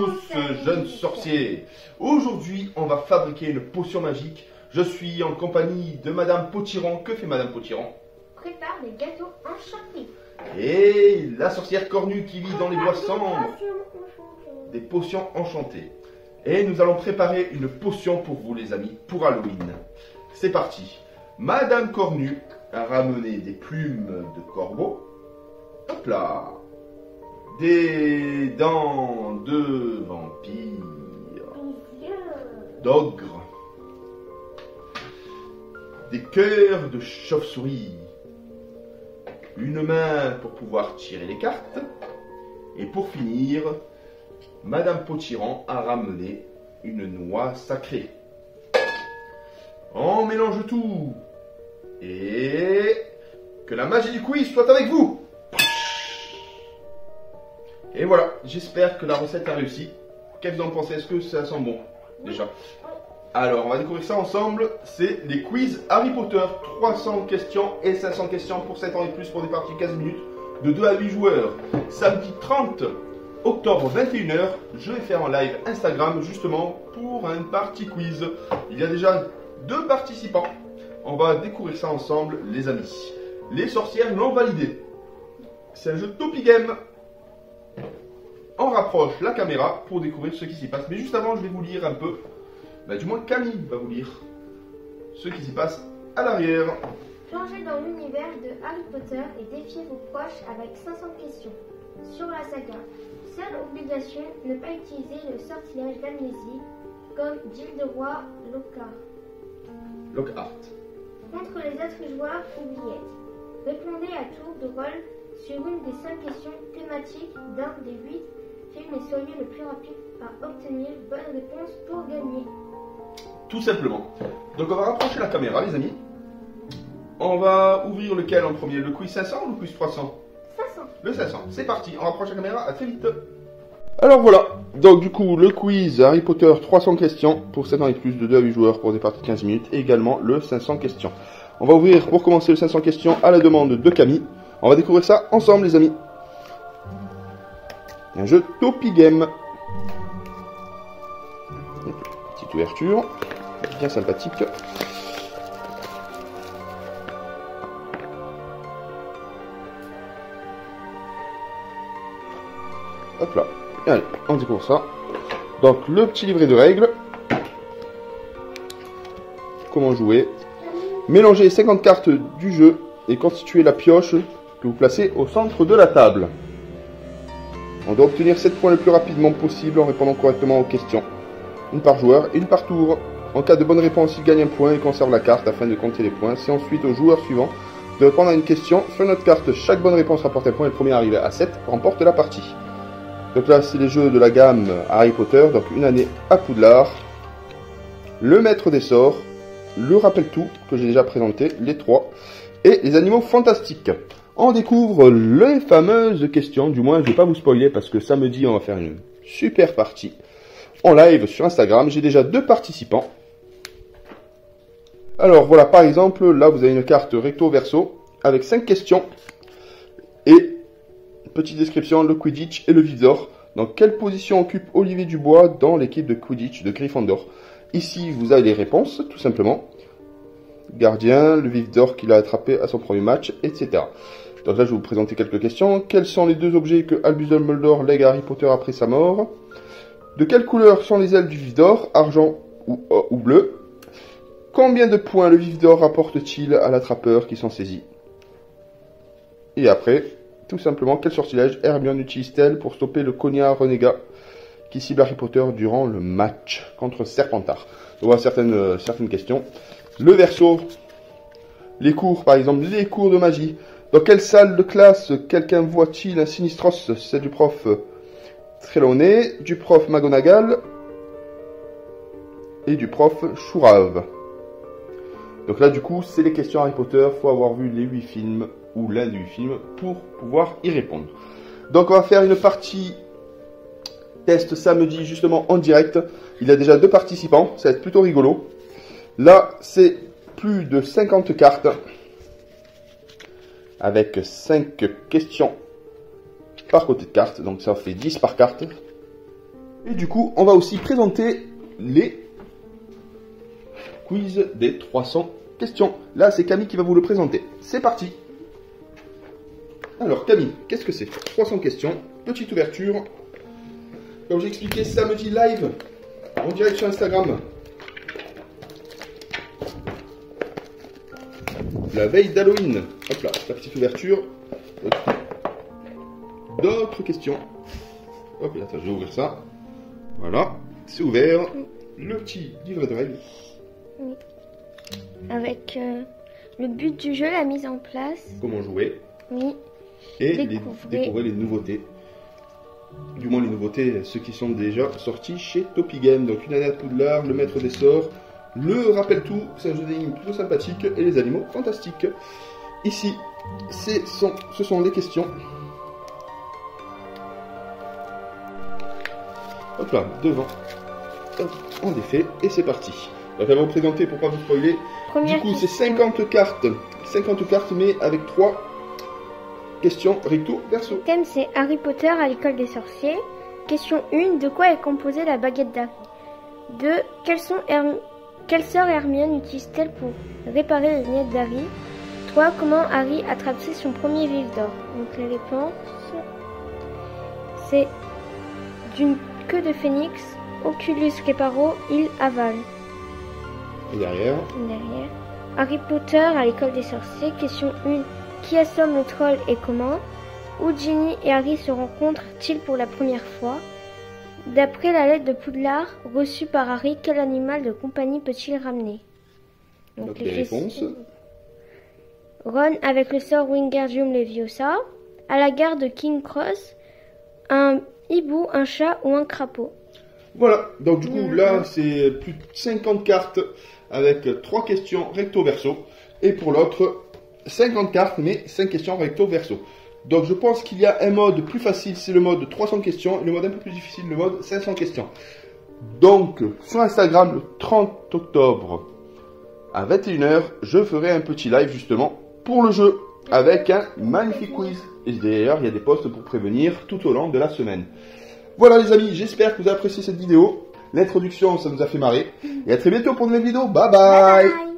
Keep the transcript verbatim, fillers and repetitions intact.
tous, jeunes sorciers. Aujourd'hui, on va fabriquer une potion magique. Je suis en compagnie de Madame Potiron. Que fait Madame Potiron? Prépare des gâteaux enchantés. Et la sorcière cornue qui vit dans les bois sombres. Des potions enchantées. Et nous allons préparer une potion pour vous les amis, pour Halloween. C'est parti. Madame Cornue a ramené des plumes de corbeau. Hop là. Des dents de vampire. D'ogre. Des cœurs de chauve-souris. Une main pour pouvoir tirer les cartes. Et pour finir, Madame Potiron a ramené une noix sacrée. On mélange tout. Et que la magie du quiz soit avec vous. Et voilà, j'espère que la recette a réussi. Qu'est-ce que vous en pensez? Est-ce que ça sent bon déjà? Alors, on va découvrir ça ensemble. C'est les quiz Harry Potter. trois cents questions et cinq cents questions pour sept ans et plus pour des parties quinze minutes de deux à huit joueurs. Samedi trente octobre, vingt et une heures, je vais faire un live Instagram justement pour un party quiz. Il y a déjà deux participants. On va découvrir ça ensemble, les amis. Les sorcières l'ont validé. C'est un jeu Topi Game. On rapproche la caméra pour découvrir ce qui s'y passe. Mais juste avant, je vais vous lire un peu. Bah, du moins, Camille va vous lire ce qui s'y passe à l'arrière. Plongez dans l'univers de Harry Potter et défiez vos proches avec cinq cents questions sur la saga. Seule obligation, ne pas utiliser le sortilège d'amnésie comme Gilderoy Lockhart. Lockhart. Contre les autres joueurs oubliettes. Répondez à tour de rôle sur une des cinq questions thématiques d'un des huit films et soyez le plus rapide à obtenir bonne réponse pour gagner. Tout simplement. Donc on va rapprocher la caméra les amis. On va ouvrir lequel en premier? Le quiz cinq cents ou le quiz trois cents? cinq cents. Le cinq cents, c'est parti, on rapproche la caméra, à très vite. Alors voilà, donc du coup le quiz Harry Potter trois cents questions pour sept ans et plus de deux à huit joueurs pour des parties de quinze minutes et également le cinq cents questions. On va ouvrir pour commencer le cinq cents questions à la demande de Camille. On va découvrir ça ensemble les amis. Un jeu Topi Game. Petite ouverture, bien sympathique. Hop là. Allez, on découvre ça. Donc, le petit livret de règles. Comment jouer. Mélangez cinquante cartes du jeu et constituez la pioche que vous placez au centre de la table. On doit obtenir sept points le plus rapidement possible en répondant correctement aux questions. Une par joueur et une par tour. En cas de bonne réponse, il gagne un point et conserve la carte afin de compter les points. C'est ensuite au joueur suivant de répondre à une question sur notre carte. Chaque bonne réponse rapporte un point et le premier arrivé à sept remporte la partie. Donc là, c'est les jeux de la gamme Harry Potter. Donc une année à Poudlard. Le maître des sorts. Le rappel tout, que j'ai déjà présenté, les trois. Et les animaux fantastiques. On découvre les fameuses questions. Du moins, je ne vais pas vous spoiler parce que samedi, on va faire une super partie en live sur Instagram. J'ai déjà deux participants. Alors voilà, par exemple, là, vous avez une carte recto-verso avec cinq questions. Et petite description, le Quidditch et le vif d'or. Dans quelle position occupe Olivier Dubois dans l'équipe de Quidditch de Gryffondor? Ici, vous avez les réponses, tout simplement. Gardien, le vif d'or qu'il a attrapé à son premier match, et cetera. Donc là, je vais vous présenter quelques questions. Quels sont les deux objets que Albus Dumbledore lègue à Harry Potter après sa mort? De quelle couleur sont les ailes du vif d'or? Argent ou, euh, ou bleu? Combien de points le vif d'or rapporte-t-il à l'attrapeur qui s'en saisit? Et après, tout simplement, quel sortilège Hermione utilise-t-elle pour stopper le cognard renégat qui cible Harry Potter durant le match contre Serpentard? On voit certaines, euh, certaines questions. Le verso, les cours, par exemple, les cours de magie. Dans quelle salle de classe quelqu'un voit-il un Sinistros? C'est du prof Trelawney, du prof McGonagall et du prof Chourave. Donc là, du coup, c'est les questions Harry Potter. Il faut avoir vu les huit films ou l'un des huit films pour pouvoir y répondre. Donc, on va faire une partie test samedi, justement, en direct. Il y a déjà deux participants. Ça va être plutôt rigolo. Là, c'est plus de cinquante cartes avec cinq questions par côté de carte. Donc, ça fait dix par carte. Et du coup, on va aussi présenter les quiz des trois cents questions. Là, c'est Camille qui va vous le présenter. C'est parti. Alors, Camille, qu'est-ce que c'est? trois cents questions, petite ouverture. Comme j'ai expliqué, samedi live, en direct sur Instagram. La veille d'Halloween. Hop là, la petite ouverture. D'autres questions. Hop là, attends, je vais ouvrir ça. Voilà, c'est ouvert. Le petit livret de règles. Oui. Avec euh, le but du jeu, la mise en place. Comment jouer. Oui. Et Découvrez. Les, découvrir les nouveautés. Du moins les nouveautés, ceux qui sont déjà sortis chez Topi Game. Donc une année à Poudlard, le maître des sorts, le rappel tout, c'est un jeu d'énigmes plutôt sympathique, et les animaux fantastiques. Ici, sont, ce sont les questions. Hop là, devant. Hop, en effet, et c'est parti. Donc elle va vous présenter pour pas vous spoiler. Première du coup, c'est question. cinquante cartes. cinquante cartes, mais avec trois questions recto verso. Le thème c'est Harry Potter à l'école des sorciers. Question un. De quoi est composée la baguette d'Harry? deux. Quelles, sont Herm... Quelle sœur Hermione utilise-t-elle pour réparer les lunettes d'Harry? trois. Comment Harry a attrapé son premier livre d'or? Donc les réponses, c'est d'une queue de phénix, Oculus Reparo, il avale. Et derrière, Derrière. Harry Potter à l'école des sorciers. Question un. Qui assomme le troll et comment? Où Ginny et Harry se rencontrent-ils pour la première fois? D'après la lettre de Poudlard reçue par Harry, quel animal de compagnie peut-il ramener? donc, donc les réponses. Ron avec le sort Wingardium Leviosa. À la gare de King Cross, un hibou, un chat ou un crapaud? Voilà, donc du coup là c'est plus de cinquante cartes avec trois questions recto verso. Et pour l'autre, cinquante cartes mais cinq questions recto verso. Donc je pense qu'il y a un mode plus facile, c'est le mode trois cents questions, et le mode un peu plus difficile, le mode cinq cents questions. Donc sur Instagram le trente octobre à vingt et une heures, je ferai un petit live justement pour le jeu avec un magnifique quiz. Et d'ailleurs il y a des posts pour prévenir tout au long de la semaine. Voilà les amis, j'espère que vous avez apprécié cette vidéo. L'introduction ça nous a fait marrer. Et à très bientôt pour une nouvelle vidéo. Bye bye, bye, bye.